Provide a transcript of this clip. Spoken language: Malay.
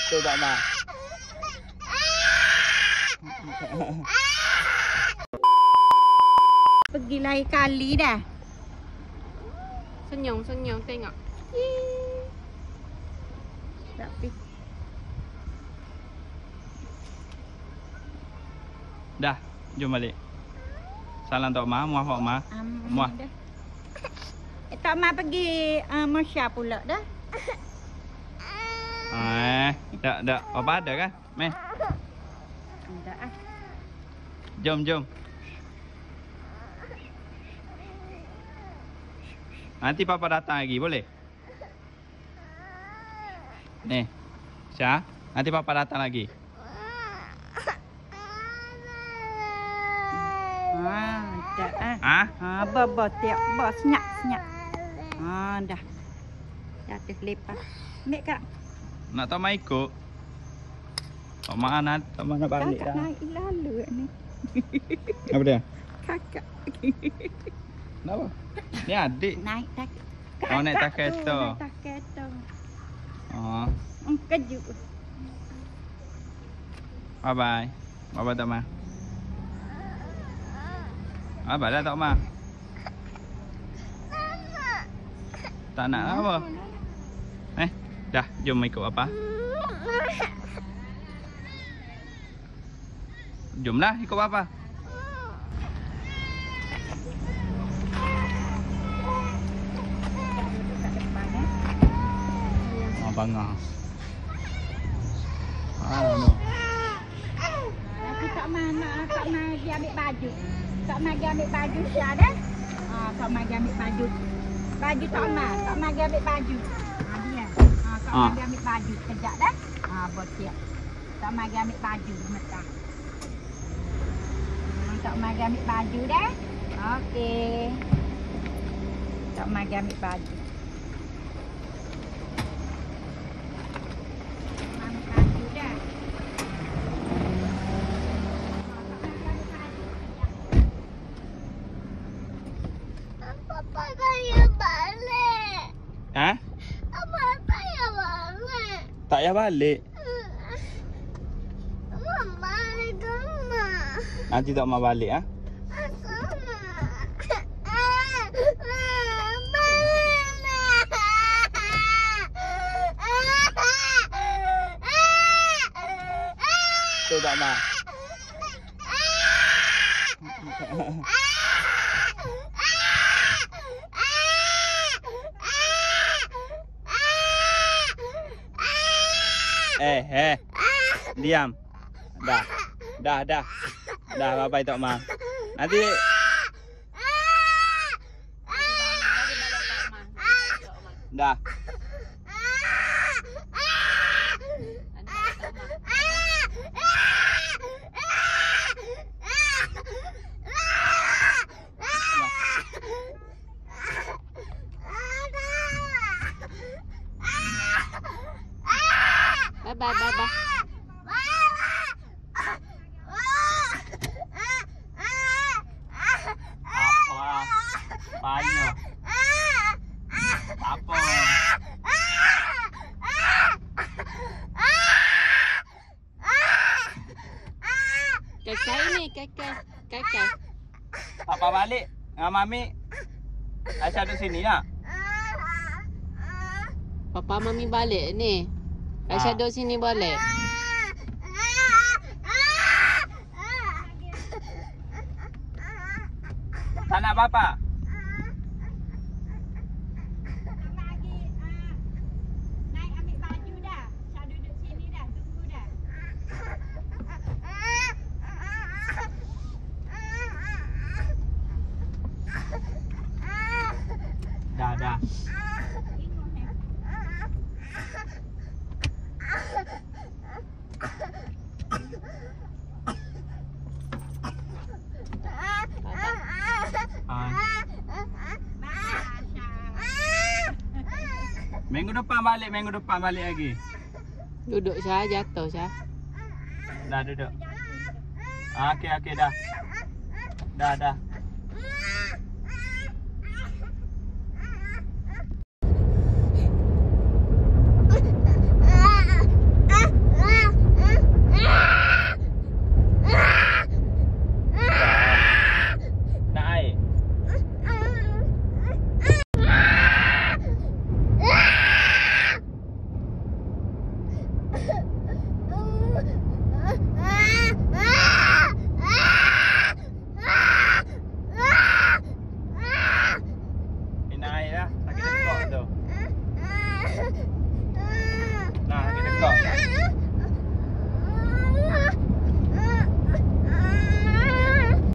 Tu tak Ma. Pergi lain kali dah. Senyum tengok. Tapi Dah, jom balik. Salam Tok Ma, muah Tok Ma. Muah. Tok Ma pergi Malaysia pula dah. Dak. Apa ada kan? Meh. Enggak ah. Jom. Nanti Papa datang lagi, boleh? Nih. Syah, nanti Papa datang lagi. Dah ah. Baba tiap bos senyap. Dah. Jatuh lepas. Ambil Kak. Nak Tok Ma ikut? Tok Ma nak balik Kakak dah. naik lalu ni. Apa dia? Kakak. Kenapa? Ni adik. Naik tak. Oh, naik tak kereta. Naik tak kereta. Oh. Kejut. Bye. Bye Tok Ma. Bye dah Tok Ma. Tak nak apa? Dah, jom ikut apa? Jomlah ikut apa? Bangah. No. Tapi tak mana dia ambil baju. Tak mana dia ambil baju Syah dah. Tak mana dia ambil baju. Baju tak mana dia ambil baju. Dia. Tak mana dia ambil baju kejap dah. Buat siap. Tak mana dia ambil baju mentah. Tak mana dia ambil baju dah. Okey. Tak mana dia ambil baju. Papa saya balik. Ha? Apa saya balik? Tak payah balik. Mama balik rumah. Nanti Tok Ma balik ah. Tu Tok Ma. Diam. Dah, bye Tok Ma. Nanti dah. Bye. Banyak. Apa? Kakak ni, kakak. Papa balik dengan Mami. Aisyah duduk sini nak? Papa Mami balik ni. Aisyah duduk sini boleh? Tak nak Papa? Naik ambil baju dah. Syah duduk sini dah. Tunggu dah. Dah. Minggu depan balik lagi. Duduk Syah, jatuh Syah. Dah duduk. Okey dah. Dah.